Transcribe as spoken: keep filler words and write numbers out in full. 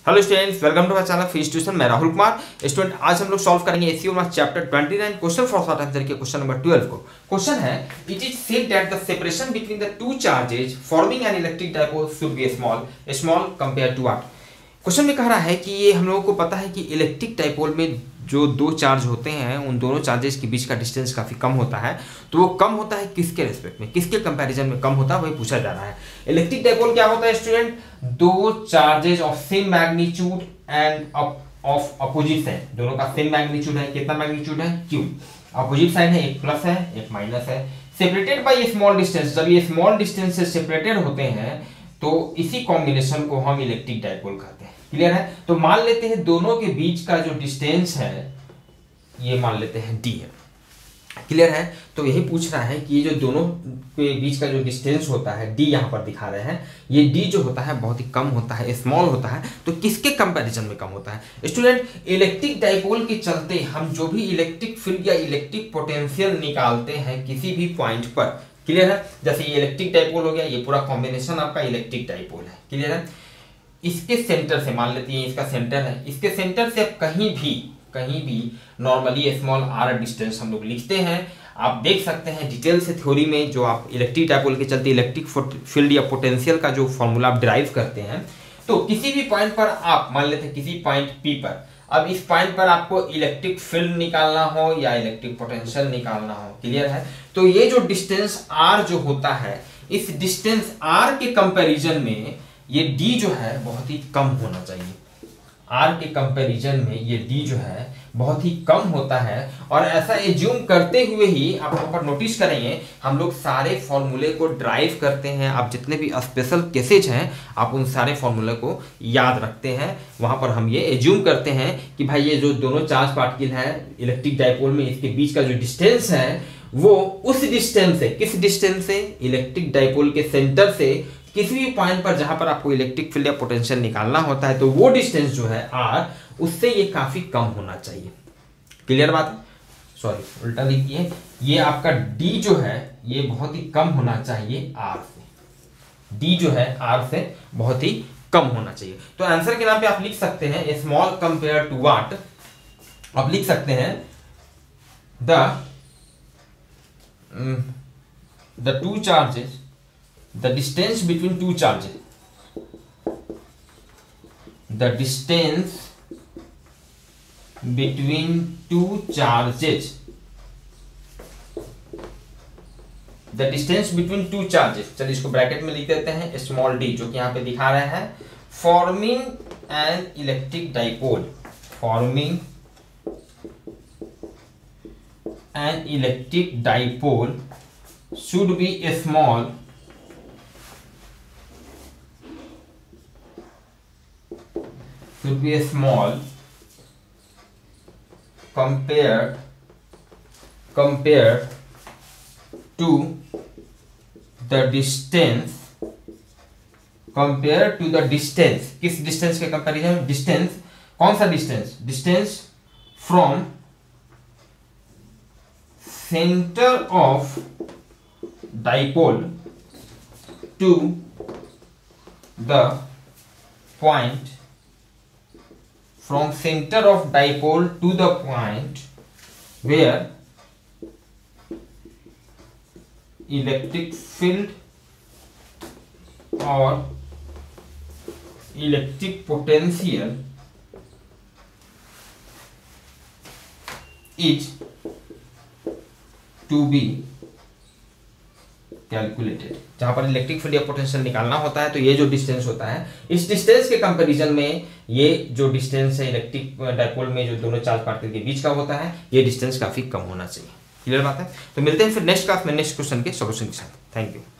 Hello students, welcome to my channel fees tuition. मैं Rahul Kumar. Student आज हम लोग सॉल्व करेंगे एसईओ मैथ्स चैप्टर उनतीस क्वेश्चन फॉर शॉर्ट आंसर के क्वेश्चन नंबर बारह को। क्वेश्चन है it is said that the separation between the two charges forming an electric dipole should be small small compare to what. Question में कह रहा है कि ये हम लोगों को पता है कि इलेक्ट्रिक डाइपोल में जो दो चार्ज होते हैं उन दोनों चार्जेस के बीच का डिस्टेंस काफ़ी कम होता है। तो वो कम होता है किसके रेस्पेक्ट में, किसके कंपैरिजन में कम होता है, वही पूछा जा रहा है। इलेक्ट्रिक डाइपोल क्या होता है स्टूडेंट? दो charges of same magnitude and of opposite sign, दोनों का सेम मैग्नीट्यूड है। कितना मैग्नीट्यूड है? क्यू। अपोजिट साइन है, एक प्लस है एक माइनस है। सेपरेटेड बाय स्मॉल डिस्टेंस, जब ये स्मॉल डिस्टेंस से सेपरेटेड होते हैं तो इसी कॉम्बिनेशन को हम इलेक्ट्रिक डाइपोल कहते हैं। क्लियर है? तो मान लेते हैं दोनों के बीच का जो डिस्टेंस है ये मान लेते हैं डी है। क्लियर है? तो यही पूछ रहा है कि ये जो दोनों के बीच का जो डिस्टेंस होता है डी यहाँ पर दिखा रहे हैं, ये डी जो होता है बहुत ही कम होता है, स्मॉल होता है। तो किसके कंपैरिजन में कम होता है स्टूडेंट? इलेक्ट्रिक डाइपोल के चलते हम जो भी इलेक्ट्रिक फील्ड या इलेक्ट्रिक पोटेंशियल निकालते हैं किसी भी पॉइंट पर, क्लियर है? जैसे ये इलेक्ट्रिक डाइपोल हो गया, ये पूरा कॉम्बिनेशन आपका इलेक्ट्रिक डाइपोल है। क्लियर है? इसके सेंटर से मान लेते हैं इसका सेंटर है, इसके सेंटर से आप कहीं भी कहीं भी नॉर्मली स्मॉल आर डिस्टेंस हम लोग लिखते हैं। आप देख सकते हैं डिटेल से थ्योरी में जो आप इलेक्ट्रिक डाइपोल के चलते इलेक्ट्रिक फील्ड या पोटेंशियल का जो फॉर्मूला आप ड्राइव करते हैं, तो किसी भी पॉइंट पर आप मान लेते हैं किसी पॉइंट पी पर, अब इस पॉइंट पर आपको इलेक्ट्रिक फील्ड निकालना हो या इलेक्ट्रिक पोटेंशियल निकालना हो, क्लियर है? तो ये जो डिस्टेंस आर जो होता है, इस डिस्टेंस आर के कंपैरिजन में ये डी जो है बहुत ही कम होना चाहिए। आर के कंपैरिजन में ये डी जो है बहुत ही कम होता है। और ऐसा एज्यूम करते हुए ही आप यहाँ पर नोटिस करेंगे हम लोग सारे फॉर्मूले को ड्राइव करते हैं। आप जितने भी स्पेशल केसेज हैं आप उन सारे फॉर्मूले को याद रखते हैं। वहां पर हम ये एज्यूम करते हैं कि भाई ये जो दोनों चार्ज पार्टिकल है इलेक्ट्रिक डाइपोल में, इसके बीच का जो डिस्टेंस है वो उस डिस्टेंस से, किस डिस्टेंस से? इलेक्ट्रिक डाइपोल के सेंटर से किसी भी पॉइंट पर जहां पर आपको इलेक्ट्रिक फील्ड या पोटेंशियल निकालना होता है तो वो डिस्टेंस जो है आर, उससे ये काफी कम होना चाहिए। क्लियर बात है? सॉरी उल्टा लिखिए, ये आपका डी जो है ये बहुत ही कम होना चाहिए आर से। डी जो है आर से बहुत ही कम होना चाहिए। तो आंसर के नाम पे आप लिख सकते हैं स्मॉल कंपेयर टू व्हाट, आप लिख सकते हैं the the two charges, the distance between two charges, the distance between two charges, the distance between two charges, चलिए इसको ब्रैकेट में लिख देते हैं स्मॉल डी, जो कि यहाँ पे दिखा रहे हैं forming an electric dipole, forming an electric dipole should be a small should be a small compared compared to the distance compared to the distance, किस डिस्टेंस के कंपैरिजन? डिस्टेंस, कौन सा distance? Distance from centre of dipole to the point from center of dipole to the point where electric field or electric potential is to be calculated. जहां पर electric field या potential निकालना होता है तो ये जो डिस्टेंस होता है, इस डिस्टेंस के कंपैरिजन में ये जो डिस्टेंस है इलेक्ट्रिक डाइपोल में जो दोनों चार्ज पार्टिकल के बीच का होता है, ये डिस्टेंस काफी कम होना चाहिए। क्लियर बात है? तो मिलते हैं फिर नेक्स्ट क्लास में नेक्स्ट क्वेश्चन के सॉल्यूशन के साथ। Thank you.